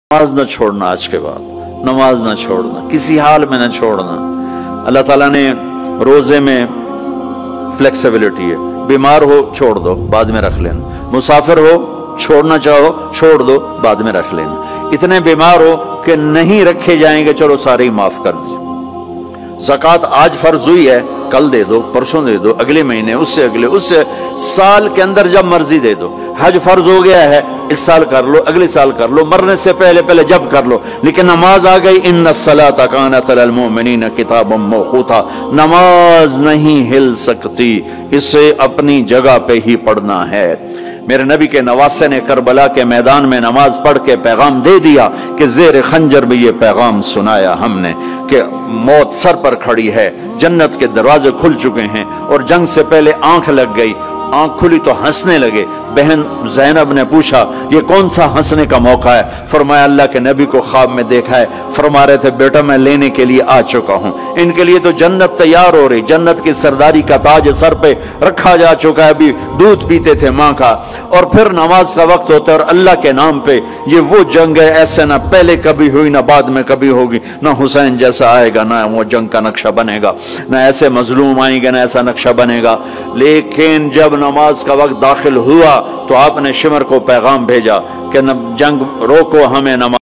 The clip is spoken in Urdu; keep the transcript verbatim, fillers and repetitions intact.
نماز نہ چھوڑنا، آج کے بعد نماز نہ چھوڑنا، کسی حال میں نہ چھوڑنا۔ اللہ تعالیٰ نے روزے میں فلیکسیبلٹی ہے، بیمار ہو چھوڑ دو بعد میں رکھ لینا، مسافر ہو چھوڑنا چاہو چھوڑ دو بعد میں رکھ لینا، اتنے بیمار ہو کہ نہیں رکھے جائیں گے چلو سارے ہی معاف کر دیں۔ زکوٰۃ آج فرض ہوئی ہے، کل دے دو، پرسوں دے دو، اگلے مہینے، اس سے اگلے، اس سے سال کے اندر جب مرضی دے دو۔ حج فرض ہو گیا ہے، اس سال کر لو، اگلے سال کر لو، مرنے سے پہلے پہلے جب کر لو، لیکن نماز آ گئی، ان الصلاۃ کانت علی المؤمنین کتابا موقوتا، نماز نہیں ہل سکتی، اسے اپنی جگہ پہ ہی پڑھنا ہے۔ میرے نبی کے نواسے نے کربلا کے میدان میں نماز پڑھ کے پیغام دے دیا کہ زیر خنجر بھی یہ پیغام سنایا ہم نے کہ موت سر پر کھڑی ہے، جنت کے دروازے کھل چکے ہیں، اور جنگ سے پہلے آنکھ لگ گئی، آنکھ کھلی تو ہنسنے لگے۔ بہن زینب نے پوچھا یہ کون سا ہنسنے کا موقع ہے؟ فرمایا اللہ کے نبی کو خواب میں دیکھا ہے، فرما رہے تھے بیٹا میں لینے کے لیے آ چکا ہوں، ان کے لیے تو جنت تیار ہو رہی، جنت کی سرداری کا تاج سر پہ رکھا جا چکا ہے، ابھی دودھ پیتے تھے ماں کا، اور پھر نماز کا وقت ہوتا ہے اور اللہ کے نام پہ یہ وہ جنگ ہے ایسے نہ پہلے کبھی ہوئی نہ بعد میں کبھی ہوگی، نہ حسین جیسا آئے گا، نہ وہ جنگ کا نقشہ بنے گا، نہ ایسے مظلوم آئیں گے، نہ ایسا نقشہ بنے گا۔ لیکن جب نماز کا وقت داخل ہوا تو آپ نے شمر کو پیغام بھیجا کہ جنگ روکو، ہمیں نماز